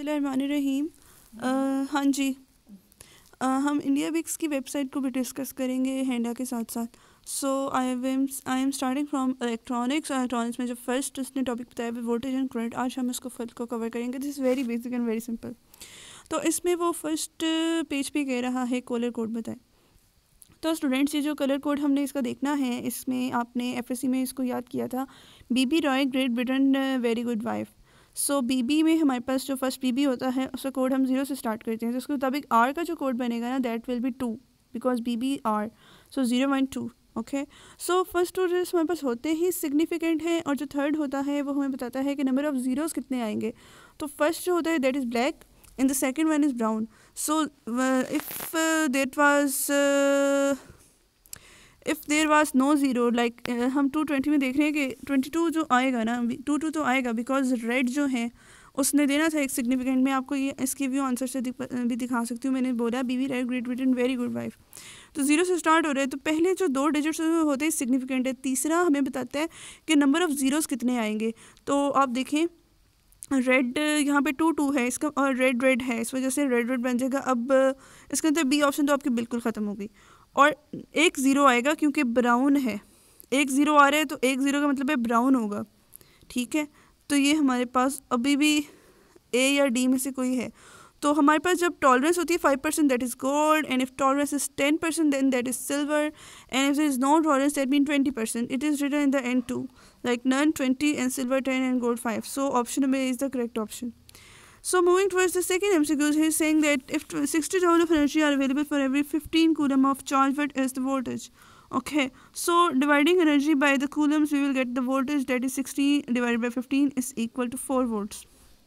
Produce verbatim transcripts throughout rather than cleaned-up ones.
बिस्मिल्लाहिर्रहमानिर्रहीम। हाँ जी, uh, हम इंडिया बिक्स की वेबसाइट को भी डिस्कस करेंगे हैंडा के साथ साथ। So I am I am starting from electronics. Electronics में जो फर्स्ट उसने टॉपिक बताया वो वोल्टेज एंड करंट। आज हम इसको फुल को कवर करेंगे। This is very basic and very simple. तो इसमें वो फर्स्ट पेज पे कह रहा है कलर कोड बताए। तो स्टूडेंट्स, ये जो कलर कोड हमने इसका देखना है, इसमें आपने एफएससी में इसको याद किया था। B B Roy Great Britain very good wife. सो बीबी में हमारे पास जो फर्स्ट बीबी होता है उसका कोड हम जीरो से स्टार्ट करते हैं। तो उसके मुताबिक आर का जो कोड बनेगा ना, that will be two, because B B are, so zero one two. Okay, so first two digits हमारे पास होते ही सिग्निफिकेंट है, और जो थर्ड होता है वो हमें बताता है कि नंबर ऑफ जीरोस कितने आएंगे। तो फर्स्ट जो होता है that is black and the second one is brown. So uh, if uh, that was uh, if there was no zero, like uh, हम टू ट्वेंटी में देख रहे हैं कि ट्वेंटी टू जो आएगा ना, टू टू तो आएगा बिकॉज रेड जो है उसने देना था एक सिग्निफिकेंट। में आपको ये इसकी व्यू आंसर से दिख, भी दिखा सकती हूँ। मैंने बोला B B red Great Britain very good wife. तो जीरो से स्टार्ट हो रहा है, तो पहले जो दो डिजिट्स होते हैं सिग्निफिकेंट है। तीसरा हमें बताता है कि नंबर ऑफ जीरोस कितने आएंगे। तो आप देखें रेड यहाँ पे टू टू है इसका, और रेड रेड है, इस वजह से रेड रेड बन जाएगा। अब इसके अंदर बी ऑप्शन तो आपकी बिल्कुल ख़त्म होगी, और एक ज़ीरो आएगा क्योंकि ब्राउन है। एक ज़ीरो आ रहा है तो एक ज़ीरो का मतलब है ब्राउन होगा। ठीक है, तो ये हमारे पास अभी भी ए या डी में से कोई है। तो हमारे पास जब टॉलरेंस होती है five percent that is gold, and if tolerance is ten percent then that is silver, and if there is no tolerance that mean twenty percent. It is written in the end too, like none, twenty, and silver ten, and gold five. So option number is the correct option. So moving towards the second M C Q, he is saying that if sixty joule of energy are available for every fifteen coulomb of charge, what is the voltage? Okay, so dividing energy by the coulombs, we will get the voltage, that is sixty divided by fifteen is equal to four volts.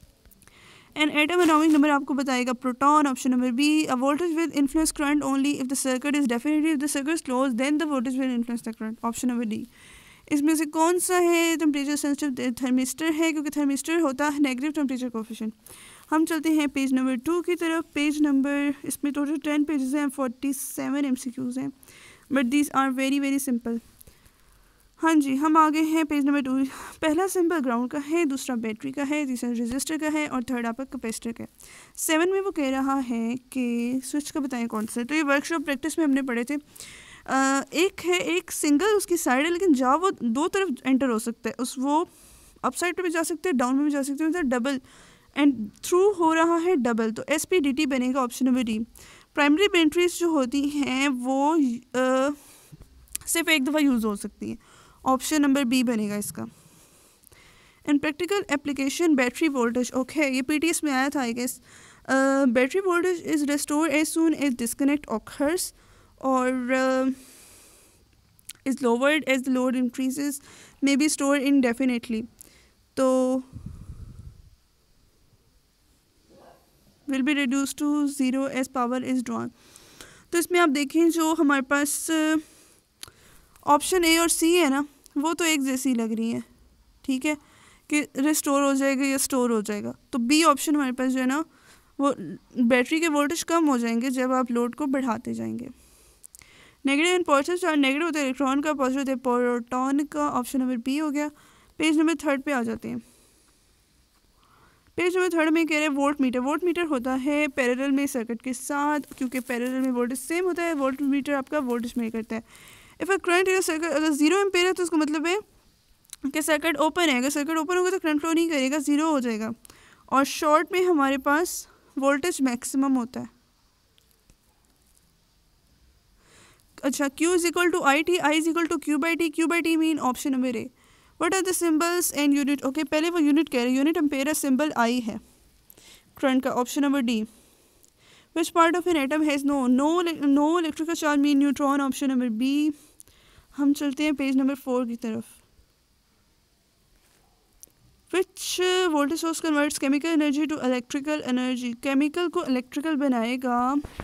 And atom atomic number आपको बताएगा proton. Option number B, a voltage will influence current only if the circuit is definitely, if the circuit is closed then the voltage will influence the current. Option number D. इसमें से कौन सा है temperature sensitive? Thermistor है, क्योंकि thermistor होता है negative temperature coefficient. हम चलते हैं पेज नंबर टू की तरफ। पेज नंबर, इसमें टोटल टेन पेजेस हैं, forty seven M C Qs हैं, but these are very very simple. हाँ जी, हम आगे हैं पेज नंबर टू। पहला सिंपल ग्राउंड का है, दूसरा बैटरी का है, तीसरा रजिस्टर का है, और थर्ड आपका कैपेसिटर का है। सेवन में वो कह रहा है कि स्विच का बताएं कौन सा। तो ये वर्कशॉप प्रैक्टिस में हमने पढ़े थे। Uh, एक है, एक सिंगल उसकी साइड है, लेकिन जहाँ वो दो तरफ एंटर हो सकता है, उस वो अप साइड पे भी जा सकते हैं, डाउन में भी जा सकते हैं, मतलब डबल एंड थ्रू हो रहा है डबल। तो एस पी डी टी बनेगा option number D. Primary batteries जो होती हैं वो uh, सिर्फ एक दफ़ा यूज़ हो सकती हैं। ऑप्शन नंबर बी बनेगा इसका। In practical application battery voltage, okay, ये पी टी एस में आया था I guess. Battery voltage is restore as soon as disconnect occurs, or uh, is lowered as the load increases, may be stored indefinitely. तो will be reduced to zero as power is drawn. तो इसमें आप देखें जो हमारे पास option A और सी है ना, वो तो एक जैसी लग रही है। ठीक है, कि रिस्टोर हो जाएगा या स्टोर हो जाएगा। तो बी ऑप्शन हमारे पास जो है ना, वो बैटरी के वोल्टेज कम हो जाएंगे जब आप लोड को बढ़ाते जाएंगे। Negative and positive charge, negative होता है इलेक्ट्रॉन का, पॉजिटिव होता है प्रोटॉन का। ऑप्शन नंबर बी हो गया। पेज नंबर थर्ड पे आ जाते हैं। पेज नंबर थर्ड में कह रहे हैं वोल्ट मीटर। वोल्ट मीटर होता है पैरेलल में सर्किट के साथ, क्योंकि पैरेलल में वोल्टेज सेम होता है। वोल्ट मीटर आपका वोल्टेज मेजर करता है। If a current in circuit, अगर जीरो एम्पेयर है तो उसका मतलब है कि सर्किट ओपन है। अगर सर्किट ओपन होगा तो करंट फ्लो नहीं करेगा, ज़ीरो हो जाएगा। और शॉर्ट में हमारे पास वोल्टेज मैक्सिमम होता है। अच्छा, Q is equal to I T, I is equal to Q by T, Q by T mean option number A. What are the symbols and unit? Okay, पहले वो यूनिट कह रहे हैं, यूनिट एम्पेयर सिंबल आई है current का। Option number D. Which part of an atom has no no no electrical charge mean neutron. Option number B. हम चलते हैं पेज नंबर फोर की तरफ। Which voltage source converts chemical energy to electrical energy? Chemical को electrical बनाएगा,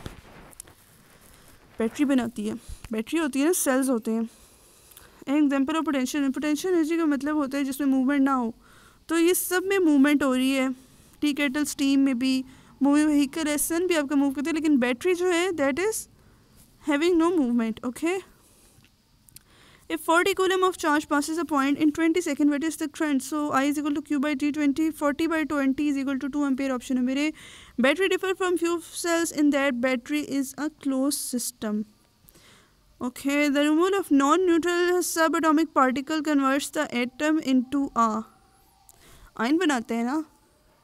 battery बनाती है। Battery होती है ना, सेल्स होते हैं। Example of potential, potential energy का मतलब होता है जिसमें मूवमेंट ना हो। तो ये सब में मूवमेंट हो रही है। टी केटल, स्टीम में भी मूविंग व्हीकल है, सन भी आपका मूव करते हैं, लेकिन बैटरी जो है that is having no movement. Okay, If forty coulomb of charge passes a point in twenty seconds, what is the current? So I is equal to Q by T twenty. forty by twenty is equal to two ampere. Option number A. Battery differ from fuel cells in that battery is a closed system. Okay, the removal of non-neutral subatomic particle converts the atom into a ion बनाते हैं ना,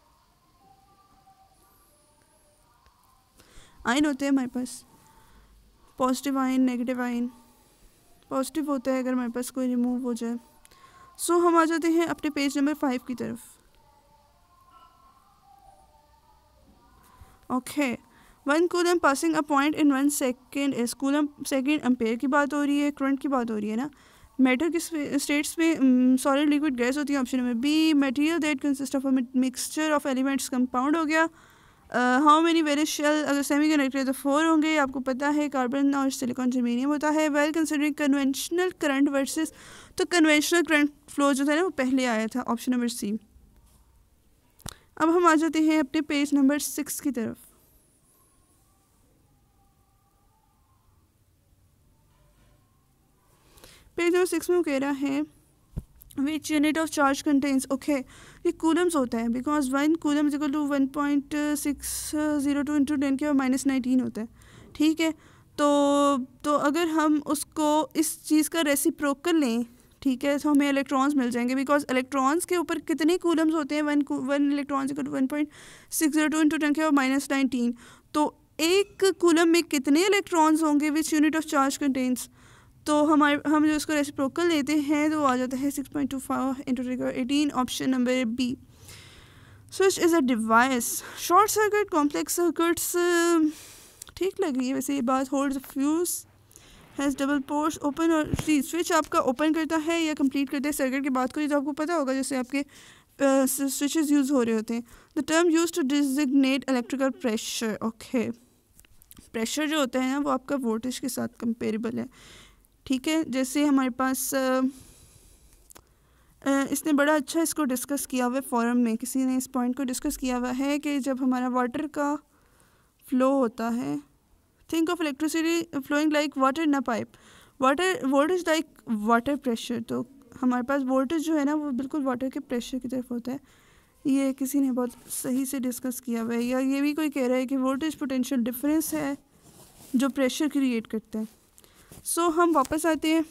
ion होते हैं हमारे पास, positive ion, negative ion. Positive होता है अगर हमारे पास कोई रिमूव हो जाए. सो so, हम आ जाते हैं अपने पेज नंबर फाइव की तरफ. Okay, one coulomb passing a point in one second is. Coulomb second ampere की बात हो रही है, करंट की बात हो रही है ना. मैटर किस स्टेट्स में सॉलिड लिक्विड गैस होती है. Option number B. Material that consist of a mixture of elements compound हो गया. हाउ मेनी वेरियस शेल, अगर सेमी कंडक्टर तो फोर होंगे, आपको पता है कार्बन और सिलिकॉन जर्मेनियम होता है. Well considering conventional current versus, तो कन्वेंशनल करंट फ्लो जो था ना वो पहले आया था. Option number C. अब हम आ जाते हैं अपने पेज नंबर सिक्स की तरफ. पेज नंबर सिक्स में वो कह रहा है which unit of charge contains. Okay, ये कूलम्स होता है because one coulomb equal to one point six zero two into ten के माइनस नाइनटीन होता है. ठीक है, तो तो अगर हम उसको इस चीज़ का रेसिप्रोकल लें, ठीक है, तो हमें इलेक्ट्रॉन्स मिल जाएंगे बिकॉज इलेक्ट्रॉन्स के ऊपर कितने कूलम्स होते हैं. One one electrons equal to one point six zero two into ten के माइनस नाइनटीन. तो एक कूलम में कितने इलेक्ट्रॉन्स होंगे which unit of charge contains. तो हमारे हम जो इसको रेसिप्रोकल लेते हैं तो आ जाता है six point two five into eighteen. Option number B. Switch is a device. Short circuit, complex circuits ठीक लग रही है वैसे ये बात. Hold fuse has double ports. Open और स्विच आपका ओपन करता है या कंप्लीट करता है सर्किट की बात करें तो आपको पता होगा जैसे आपके स्विचेस यूज़ हो रहे होते हैं. The term use to designate electrical pressure. Okay, pressure जो होता है ना वो आपका वोल्टेज के साथ कंपेरेबल है. ठीक है, जैसे हमारे पास आ, आ, इसने बड़ा अच्छा इसको डिस्कस किया हुआ है फोरम में, किसी ने इस पॉइंट को डिस्कस किया हुआ है कि जब हमारा वाटर का फ्लो होता है, think of electricity flowing like water in a pipe. Water voltage like water pressure. तो हमारे पास वोल्टेज जो है ना वो बिल्कुल वाटर के प्रेशर की तरफ होता है. ये किसी ने बहुत सही से डिस्कस किया हुआ है. या ये भी कोई कह रहा है कि वोल्टेज पोटेंशियल डिफरेंस है जो प्रेशर क्रिएट करता है. सो so, हम वापस आते हैं.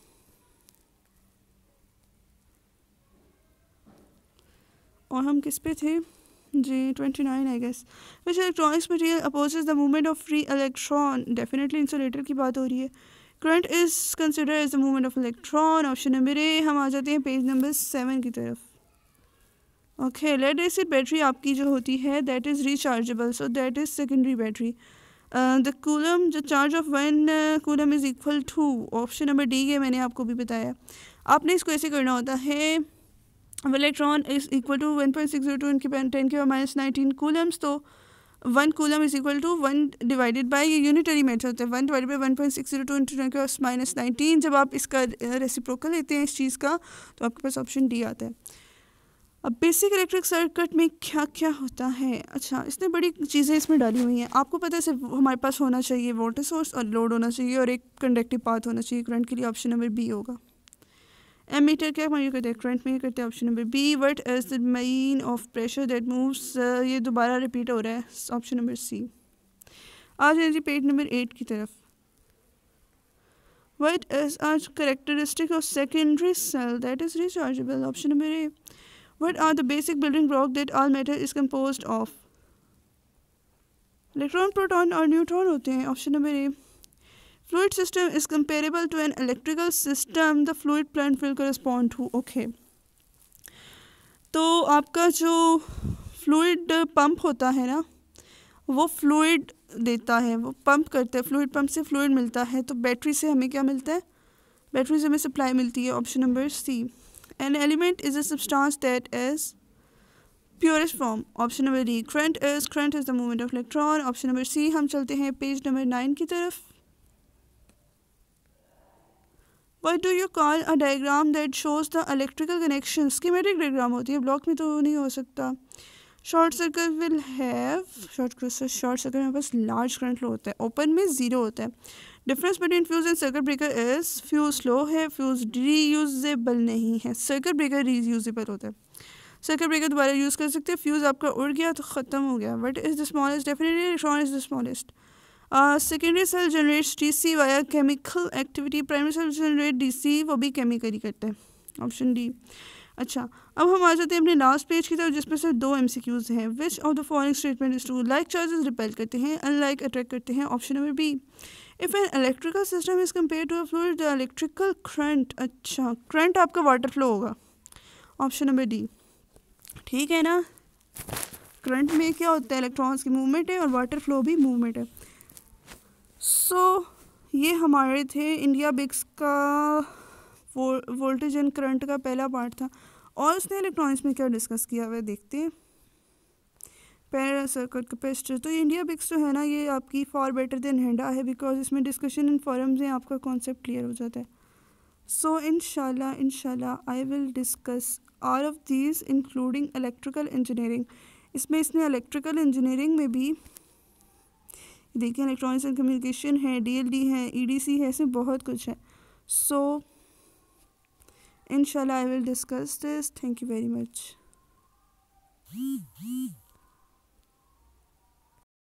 और हम किस पे थे जी, twenty nine I guess. Which electronics material opposes the movement of free electron. Definitely insulator की बात हो रही है. Current is consider as the movement of electron. Option number A. हम आ जाते हैं पेज नंबर सेवन की तरफ. ओके, लेड एसिड बैटरी आपकी जो होती है that is rechargeable, so that is secondary battery. The coulomb, the charge of one coulomb is equal to. Option number D के मैंने आपको भी बताया. आपने इसको ऐसे करना होता है, electron is equal to one point six zero two इनके टेन के माइनस नाइनटीन कूलम्स. तो one coulomb is equal to one divided by, ये यूनिटरी मेथड होता है, one divided by one point six zero two into ten के minus nineteen. जब आप इसका रेसिप्रोकल लेते हैं इस चीज़ का तो आपके पास ऑप्शन डी आता है. अब बेसिक इलेक्ट्रिक सर्किट में क्या क्या होता है. अच्छा, इसने बड़ी चीज़ें इसमें डाली हुई हैं. आपको पता है सिर्फ हमारे पास होना चाहिए वोल्टेज सोर्स और लोड होना चाहिए और एक कंडक्टिव पाथ होना चाहिए करंट के लिए. ऑप्शन नंबर बी होगा. एमीटर क्या मेजर करते हैं, करंट मेजर करते हैं. Option number B. What is the mean of pressure that moves. ये दोबारा रिपीट हो रहा है. ऑप्शन नंबर सी. आ जाए जी पेज नंबर एट की तरफ. What is a characteristic of secondary cell that is rechargeable. Option number A. What are the basic building blocks that all matter is composed of. Electron, proton और neutron होते हैं. Option number A. Fluid system is comparable to an electrical system. The fluid plant will correspond to. Okay, तो आपका जो fluid pump होता है ना वो फ्लूइड देता है, वो पंप करता है, फ्लूइड पंप से फ्लूइड मिलता है. तो बैटरी से हमें क्या मिलता है, बैटरी से हमें सप्लाई मिलती है. Option number C. An element is a substance that is purest form. Option number D. Current is current is the movement of electron. Option number C. हम चलते हैं पेज नंबर नाइन की तरफ. What do you call a diagram that shows the electrical connection? Schematic diagram होती है, block में तो नहीं हो सकता. Short circuit will have short short circuit में बस large current flow होता है, open में zero होता है. Difference between fuse and circuit breaker is fuse slow है, फ्यूज़ रीयूजेबल नहीं है, सर्किट ब्रेकर रीयूजेबल होता है। सर्किट ब्रेकर दोबारा यूज़ कर सकते हैं, फ्यूज़ आपका उड़ गया तो ख़त्म हो गया। What is the smallest, definitely electron is the smallest. Secondary cell generates DC via chemical activity, primary cell generate DC वो भी केमिकली करता है, ऑप्शन डी। अच्छा, अब हम आ जाते हैं अपने लास्ट पेज की तरफ जिसमें से दो एमसीक्यूज़ हैं। Which of the following statement is true, like charges repel करते हैं, अनलाइक अट्रैक्ट करते हैं, option number B. If an electrical system is compare to a fluid the electrical current, अच्छा करंट आपका वाटर फ्लो होगा, option number D. ठीक है ना, करंट में क्या होता है, इलेक्ट्रॉन्स की मूवमेंट है और वाटर फ्लो भी मूवमेंट है। सो so, ये हमारे थे इंडिया बिक्स का वो वोल्टेज एंड करंट का पहला पार्ट था। और उसने इलेक्ट्रॉनिक्स में क्या डिस्कस किया हुआ देखते हैं। पैरेलल सर्किट कैपेसिटर, तो ये इंडिया बिक्स जो है ना ये आपकी फॉर बेटर देन हैंडा है, बिकॉज इसमें डिस्कशन इन फॉरम्स हैं, आपका कॉन्सेप्ट क्लियर हो जाता है। सो इंशाल्लाह इंशाल्लाह I will discuss all of these including electrical engineering. इसमें इसने इलेक्ट्रिकल इंजीनियरिंग में भी देखिए इलेक्ट्रॉनिक्स एंड कम्युनिकेशन है, डीएलडी है, ईडीसी है, इसमें बहुत कुछ है। सो इंशाल्लाह I will discuss this. Thank you very much.